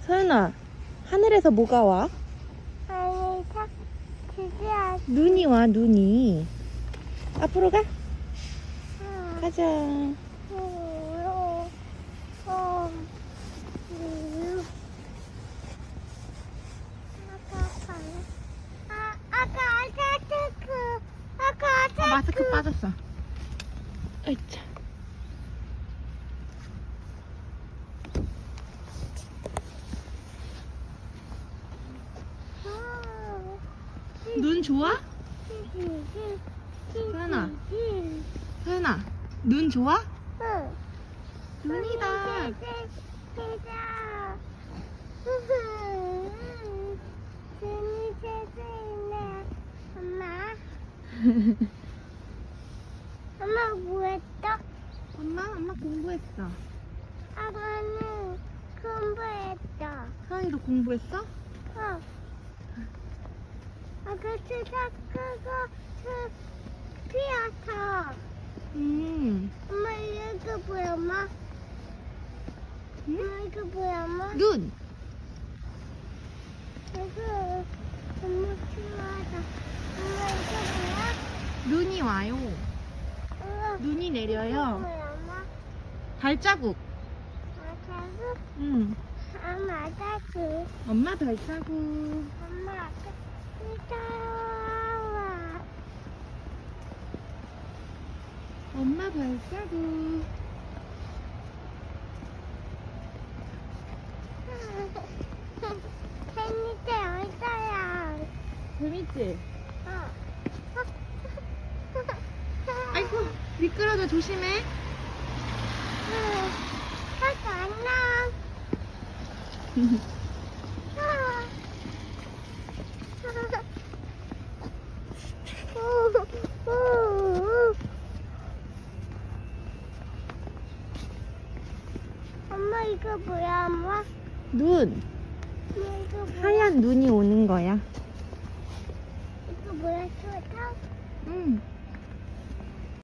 서연아, 하늘에서 뭐가 와? 아니, 드디어. 눈이 와, 눈이. 앞으로 가. 가자. 마스크 빠졌어. 아이차. 눈 좋아? 서연아, 서연아, 눈 좋아? 응. 눈이다. 눈이 제대네. 엄마. 엄마 뭐했어? 엄마 공부했어. 아빠는 공부했어. 서연이도 공부했어? 어. 아까 수작 그거 피어서. 엄마 이거 뭐야, 엄마? 응? 엄마 이거 뭐야, 엄마? 눈. 이거 엄마 필요하다. 엄마 이거 뭐야? 눈이 와요. 눈이 이거 내려요. 뭐야, 엄마? 발자국. 발자국? 응. 엄마 발자국. 엄마 발자국. 엄마 따라와. 엄마 발자국. 재밌게 어디야? 재밌지? 어. 아이고, 미끄러져. 조심해. 안녕. 엄마 이거 뭐야, 엄마? 눈. 엄마 이거 뭐야? 하얀 눈이 오는 거야. 이거 뭐야, 스웨터? 응.